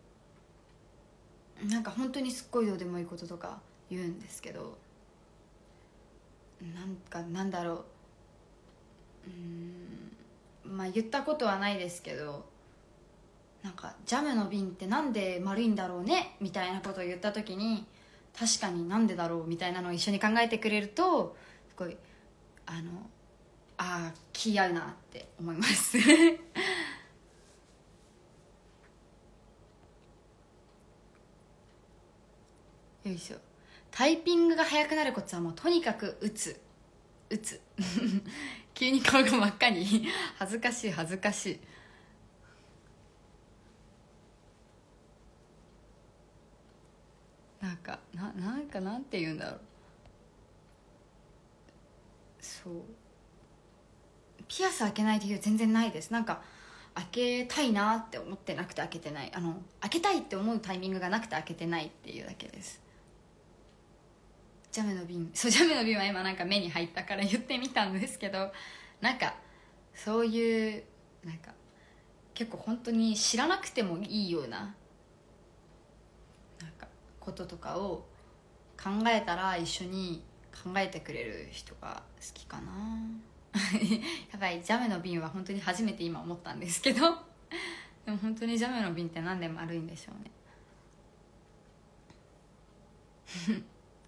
なんか本当にすっごいどうでもいいこととか言うんですけど、なんだろう、まあ言ったことはないですけど、なんかジャムの瓶ってなんで丸いんだろうねみたいなことを言った時に、確かになんでだろうみたいなのを一緒に考えてくれると、すごい気合うなって思いますよいしょ。タイピングが速くなるコツはもうとにかく打つ急に顔が真っ赤に恥ずかしい恥ずかしい。なんて言うんだろう。そう、ピアス開けない理由全然ないです。なんか開けたいなって思ってなくて開けてない、開けたいって思うタイミングがなくて開けてないっていうだけです。ジャムの瓶、そう、ジャムの瓶は今なんか目に入ったから言ってみたんですけど、なんかそういうなんか結構本当に知らなくてもいいようななんかこととかを考えたら一緒に考えてくれる人が好きかなやばい、ジャムの瓶は本当に初めて今思ったんですけどでも本当にジャムの瓶って何で丸いんでしょうね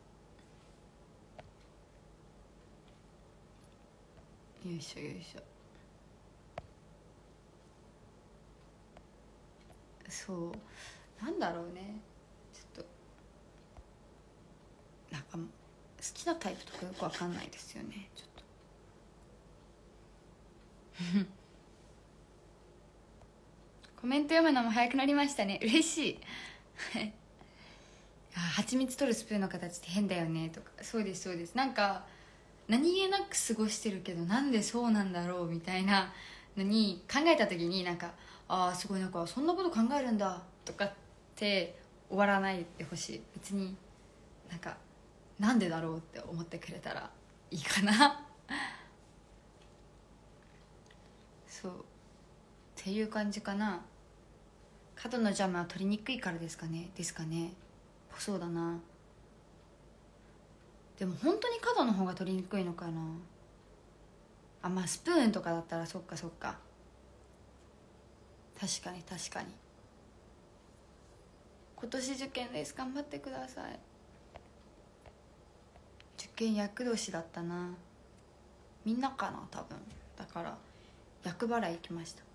よいしょよいしょ。そうなんだろうね、ちょっとなんか好きなタイプとかよくわかんないですよね、ちょっとコメント読むのも早くなりましたね、嬉しい蜂蜜取るスプーンの形って変だよねとか、そうですそうです。なんか何気なく過ごしてるけどなんでそうなんだろうみたいなのに考えた時に、なんかすごいなんかそんなこと考えるんだとかって終わらないでほしい。別になんかなんでだろうって思ってくれたらいいかなそうっていう感じかな。角のジャムは取りにくいからですかねそうだな。でも本当に角の方が取りにくいのかな。まあスプーンとかだったらそっかそっか、確かに確かに。今年受験です、頑張ってください。受験厄年だったな、みんなかな多分。だから厄払い行きました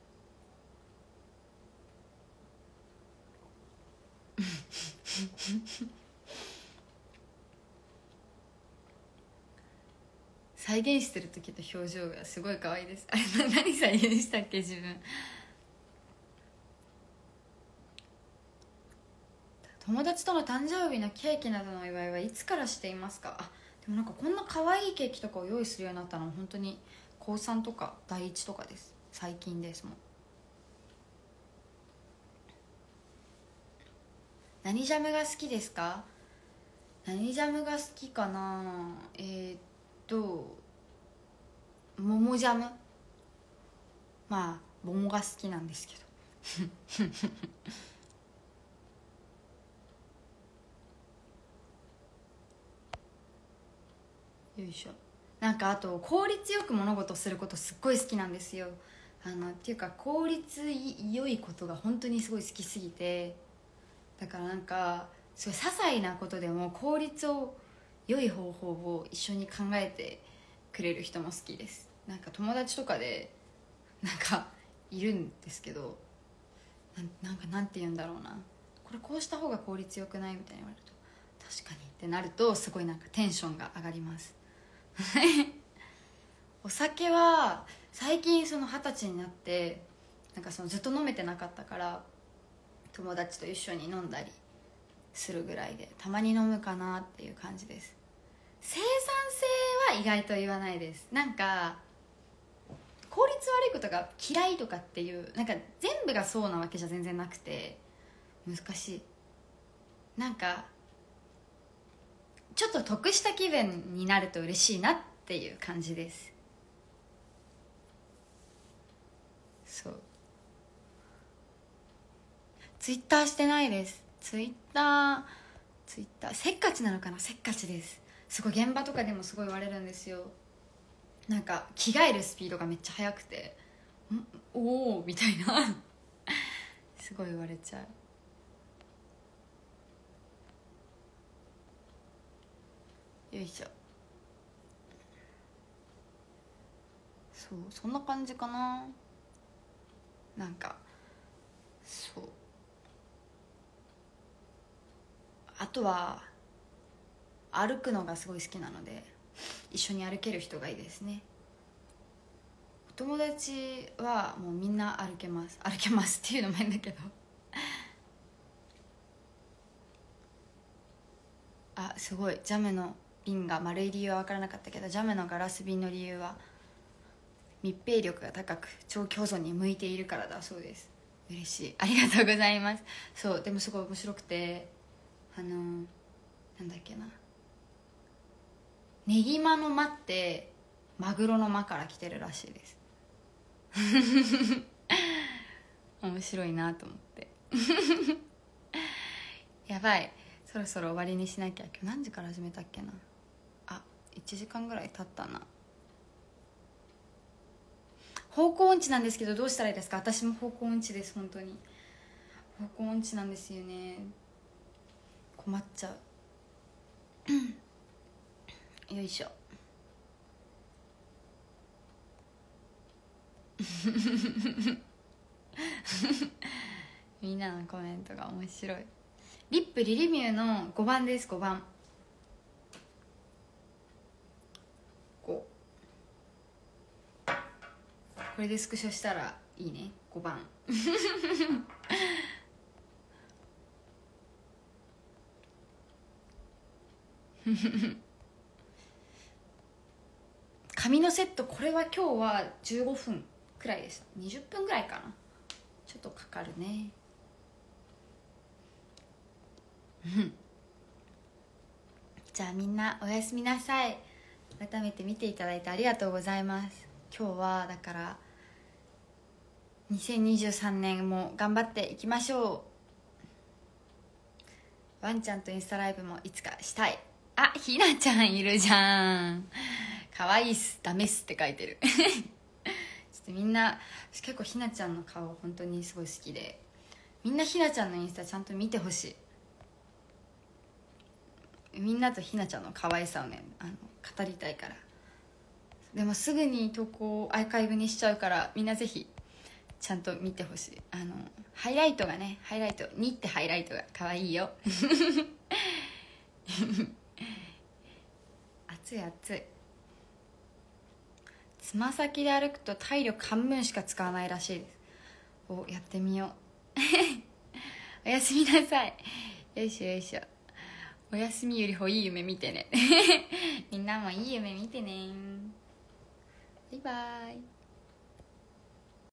再現してる時と表情がすごい可愛いです。あれ何再現したっけ自分。友達との誕生日のケーキなどのお祝いはいつからしていますか。 でもなんかこんな可愛いケーキとかを用意するようになったのは本当に高3とか第一とかです。最近ですもん。何ジャムが好きですか？何ジャムが好きかな。桃ジャム。まあ桃が好きなんですけどよいしょ。なんかあと効率よく物事をすることすっごい好きなんですよ。っていうか効率良いことが本当にすごい好きすぎて、だからなんかすごい些細なことでも効率を良い方法を一緒に考えてくれる人も好きです。なんか友達とかでなんかいるんですけど、なんて言うんだろうな、これこうした方が効率よくないみたいに言われると確かにってなるとすごいなんかテンションが上がりますお酒は最近その20歳になってなんかそのずっと飲めてなかったから友達と一緒に飲んだりするぐらいでたまに飲むかなっていう感じです。生産性は意外と言わないです。なんか効率悪いことが嫌いとかっていうなんか全部がそうなわけじゃ全然なくて難しい。なんかちょっと得した気分になると嬉しいなっていう感じです。そう。ツイッターしてないです。ツイッターせっかちなのかな。せっかちです。すごい現場とかでもすごい言われるんですよ。なんか着替えるスピードがめっちゃ速くておおみたいなすごい言われちゃう。よいしょ。そうそんな感じかな。なんかそう、あとは歩くのがすごい好きなので一緒に歩ける人がいいですね。お友達はもうみんな歩けますっていうのも変だけどあ、すごい。ジャムの瓶が丸い理由は分からなかったけど、ジャムのガラス瓶の理由は密閉力が高く長期保存に向いているからだそうです。嬉しい、ありがとうございます。そうでもすごい面白くてなんだっけな、ねぎまの間ってマグロの間から来てるらしいです面白いなと思ってやばい、そろそろ終わりにしなきゃ。今日何時から始めたっけな。あ、1時間ぐらい経ったな。方向音痴なんですけどどうしたらいいですか？私も方向音痴です。本当に方向音痴なんですよね。困っちゃうよいしょみんなのコメントが面白い。リップリリミューの5番です。5番これでスクショしたらいいね。5番髪のセット、これは今日は15分くらいでした。20分くらいかな。ちょっとかかるねじゃあみんなおやすみなさい。改めて見ていただいてありがとうございます。今日はだから2023年も頑張っていきましょう。ワンちゃんとインスタライブもいつかしたい。あ、ひなちゃんいるじゃん。かわいいっす、ダメっすって書いてるちょっとみんな、私結構ひなちゃんの顔本当にすごい好きで、みんなひなちゃんのインスタちゃんと見てほしい。みんなとひなちゃんの可愛さをね語りたいから。でもすぐに投稿をアーカイブにしちゃうからみんなぜひちゃんと見てほしい。ハイライトがね、ハイライト2ってハイライトが可愛いよ暑い暑い。つま先で歩くと体力半分しか使わないらしいです。お、やってみようおやすみなさい。よいしょよいしょ。 お休みよりほいい夢見てねみんなもいい夢見てね。バイバイ。